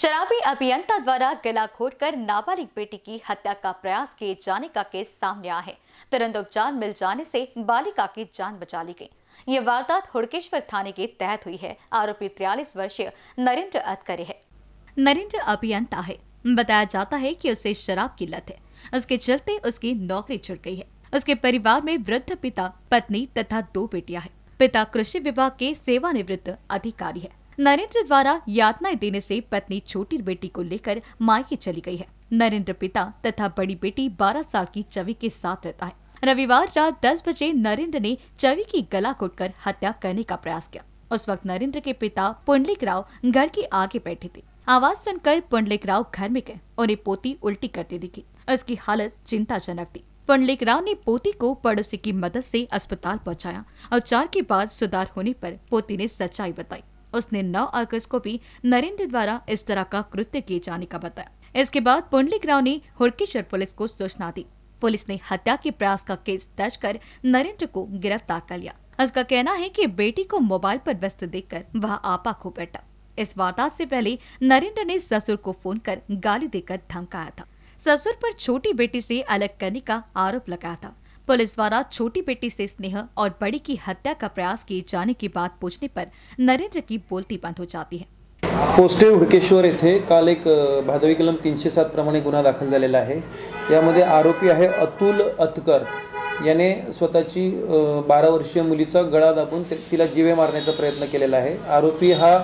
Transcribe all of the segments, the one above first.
शराबी अभियंता द्वारा गला घोटकर नाबालिग बेटी की हत्या का प्रयास किए जाने का केस सामने आया है। तुरंत उपचार मिल जाने से बालिका की जान बचा ली गई। ये वारदात हुड़केश्वर थाने के तहत हुई है। आरोपी 43 वर्षीय नरेंद्र अतकरे है। नरेंद्र अभियंता है। बताया जाता है कि उसे शराब की लत है। उसके चलते उसकी नौकरी छूट गई है। उसके परिवार में वृद्ध पिता, पत्नी तथा 2 बेटियां हैं। पिता कृषि विभाग के सेवानिवृत्त अधिकारी है। नरेंद्र द्वारा यातनाएं देने से पत्नी छोटी बेटी को लेकर मायके चली गई है। नरेंद्र पिता तथा बड़ी बेटी 12 साल की छवि के साथ रहता है। रविवार रात 10 बजे नरेंद्र ने छवि की गला घोटकर हत्या करने का प्रयास किया। उस वक्त नरेंद्र के पिता पुंडलिक राव घर के आगे बैठे थे। आवाज सुनकर पुंडलिक राव घर में गए। उन्हें पोती उल्टी करती दिखी। उसकी हालत चिंताजनक थी। पुंडलिक राव ने पोती को पड़ोसी की मदद से अस्पताल पहुंचाया। उपचार के बाद सुधार होने पर पोती ने सच्चाई बताई। उसने 9 अगस्त को भी नरेंद्र द्वारा इस तरह का कृत्य किए जाने का बताया। इसके बाद पुंडलिक राव ने हुड़केश्वर पुलिस को सूचना दी। पुलिस ने हत्या के प्रयास का केस दर्ज कर नरेंद्र को गिरफ्तार कर लिया। उसका कहना है कि बेटी को मोबाइल पर व्यस्त देखकर वह आपा खो बैठा। इस वारदात से पहले नरेंद्र ने ससुर को फोन कर गाली देकर धमकाया था। ससुर पर छोटी बेटी से अलग करने का आरोप लगाया था। पुलिस द्वारा छोटी बेटी से स्नेह और बड़ी की हत्या का प्रयास किए जाने की बात पूछने पर नरेंद्र की बोलती बंद हो जाती है। पोस्टे हुडकेश्वर येथे काल एक भादवी कलम 307 प्रमाणे गुन्हा दाखल झालेला आहे। यामध्ये आरोपी आहे अतुल अतकर याने स्वतःची 12 वर्षीय मुलीचा गळा दाबून तिला जीवे मारण्याचा प्रयत्न केलेला आहे। आरोपी हा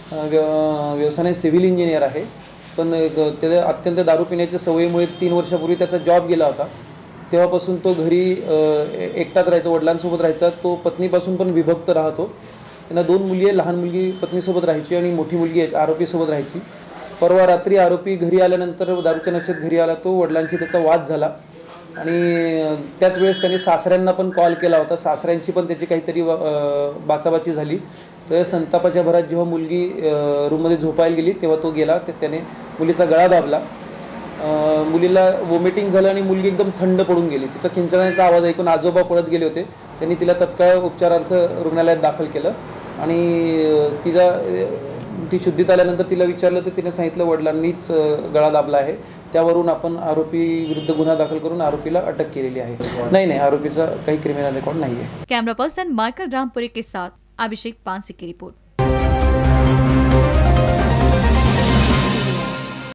व्यवसायाने सिव्हिल इंजिनियर आहे, पण त्याला अत्यंत दारू पिण्याच्या सवयीमुळे 3 वर्षापूर्वी त्याचा जॉब गेला होता। तेव्हापासून तो घरी एकटाच राहायचा, वडिलांसोबत राहायचा। तो पत्नीपासून पण विभक्त राहतो। त्यांना 2 मुली आहे, लहान मुलगी पत्नीसोबत राहायची आणि मोठी मुलगी आरोपीसोबत राहायची। परवा रात्री आरोपी घरी आल्यानंतर दारूच्या नशेत घरी आला। तो वडिलांशी त्याचा वाद झाला आणि त्याच वेळेस त्याने सासऱ्यांना पण कॉल केला होता। सासऱ्यांशी पण त्याची काहीतरी बाचाबाची झाली। तर संतापाच्या भरात जेव्हा मुलगी रूममध्ये झोपायला गेली तेव्हा तो गेला। त्याने मुलीचा गळा दाबला। मुलीला वॉमिटिंग झालं आणि मुलगी एकदम थंड पडून गेली। तिचा किंचाळण्याचा आवाज ऐकून आजोबा पळत गेले होते। त्यांनी तिला तत्काळ उपचारार्थ रुग्णालयात दाखल केलं आणि ती शुद्धीत आल्यानंतर तिला विचारलं तर तिने सांगितलं वडिलांनीच गळा दाबला आहे। त्यावरून आपण आरोपी विरुद्ध गुन्हा दाखल करून आरोपीला अटक केलेली आहे। नाही, आरोपीचा काही क्रिमिनल रेकॉर्ड नाही आहे। कैमरा पर्सन माइकल रामपुरी के साथ अभिषेक पांसे की रिपोर्ट।